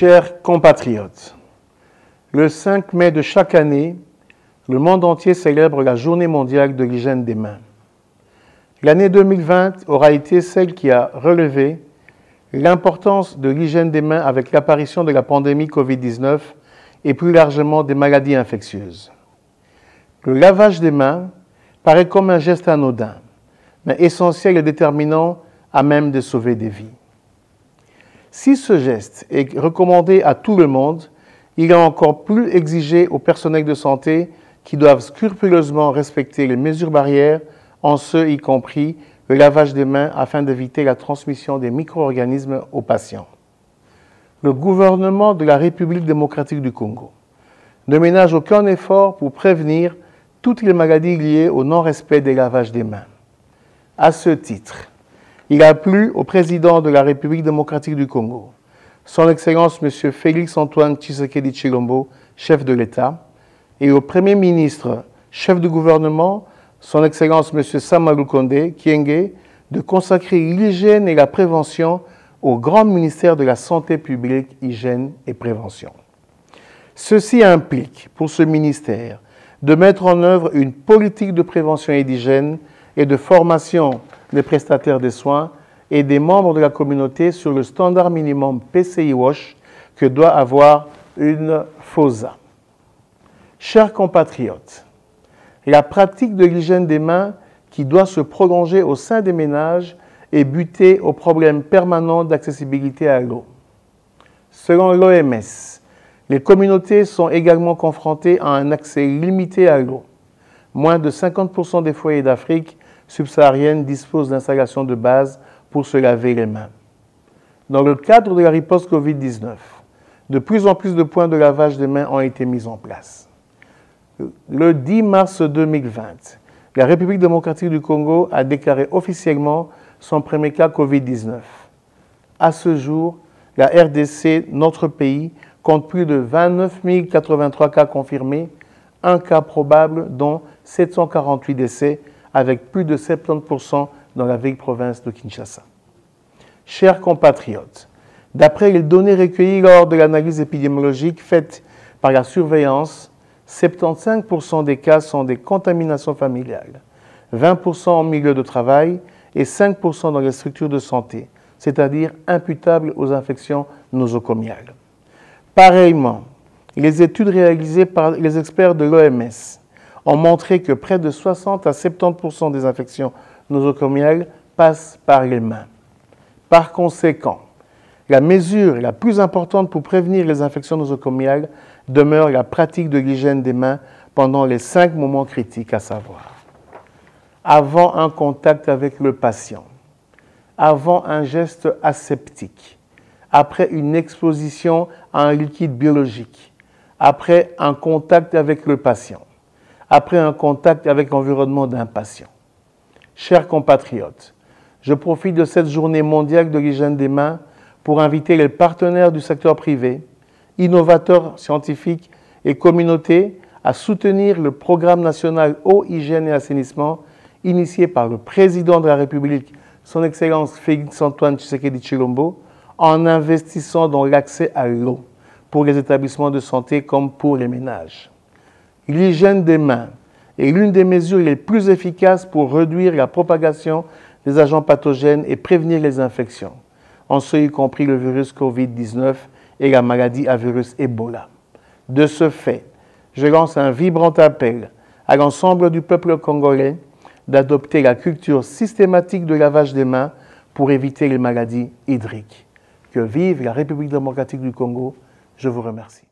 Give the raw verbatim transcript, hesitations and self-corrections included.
Chers compatriotes, le cinq mai de chaque année, le monde entier célèbre la Journée mondiale de l'hygiène des mains. L'année deux mille vingt aura été celle qui a relevé l'importance de l'hygiène des mains avec l'apparition de la pandémie covid dix-neuf et plus largement des maladies infectieuses. Le lavage des mains paraît comme un geste anodin, mais essentiel et déterminant à même de sauver des vies. Si ce geste est recommandé à tout le monde, il est encore plus exigé aux personnels de santé qui doivent scrupuleusement respecter les mesures barrières, en ce y compris le lavage des mains afin d'éviter la transmission des micro-organismes aux patients. Le gouvernement de la République démocratique du Congo ne ménage aucun effort pour prévenir toutes les maladies liées au non-respect des lavages des mains. À ce titre, il a plu au président de la République démocratique du Congo, son Excellence M. Félix-Antoine Tshisekedi Tshilombo, chef de l'État, et au Premier ministre, chef du gouvernement, son Excellence M. Samalou Kondé Kyenge, de consacrer l'hygiène et la prévention au grand ministère de la Santé publique, Hygiène et Prévention. Ceci implique, pour ce ministère, de mettre en œuvre une politique de prévention et d'hygiène et de formation des prestataires des soins et des membres de la communauté sur le standard minimum P C I WASH que doit avoir une FOSA. Chers compatriotes, la pratique de l'hygiène des mains qui doit se prolonger au sein des ménages est butée au problème permanent d'accessibilité à l'eau. Selon l'O M S, les communautés sont également confrontées à un accès limité à l'eau. Moins de cinquante pour cent des foyers d'Afrique subsaharienne disposent d'installations de base pour se laver les mains. Dans le cadre de la riposte covid dix-neuf, de plus en plus de points de lavage des mains ont été mis en place. Le dix mars deux mille vingt, la République démocratique du Congo a déclaré officiellement son premier cas covid dix-neuf. À ce jour, la R D C, notre pays, compte plus de vingt-neuf mille quatre-vingt-trois cas confirmés, un cas probable dont sept cent quarante-huit décès, avec plus de soixante-dix pour cent dans la vieille province de Kinshasa. Chers compatriotes, d'après les données recueillies lors de l'analyse épidémiologique faite par la surveillance, soixante-quinze pour cent des cas sont des contaminations familiales, vingt pour cent en milieu de travail et cinq pour cent dans les structures de santé, c'est-à-dire imputables aux infections nosocomiales. Pareillement, les études réalisées par les experts de l'O M S ont montré que près de soixante à soixante-dix pour cent des infections nosocomiales passent par les mains. Par conséquent, la mesure la plus importante pour prévenir les infections nosocomiales demeure la pratique de l'hygiène des mains pendant les cinq moments critiques, à savoir avant un contact avec le patient, avant un geste aseptique, après une exposition à un liquide biologique, après un contact avec le patient, après un contact avec l'environnement d'un patient. Chers compatriotes, je profite de cette journée mondiale de l'hygiène des mains pour inviter les partenaires du secteur privé, innovateurs scientifiques et communautés à soutenir le programme national Eau, Hygiène et Assainissement initié par le président de la République, son Excellence Félix-Antoine Tshisekedi Tshilombo, en investissant dans l'accès à l'eau pour les établissements de santé comme pour les ménages. L'hygiène des mains est l'une des mesures les plus efficaces pour réduire la propagation des agents pathogènes et prévenir les infections, en ce y compris le virus covid dix-neuf et la maladie à virus Ebola. De ce fait, je lance un vibrant appel à l'ensemble du peuple congolais d'adopter la culture systématique de lavage des mains pour éviter les maladies hydriques. Que vive la République démocratique du Congo. Je vous remercie.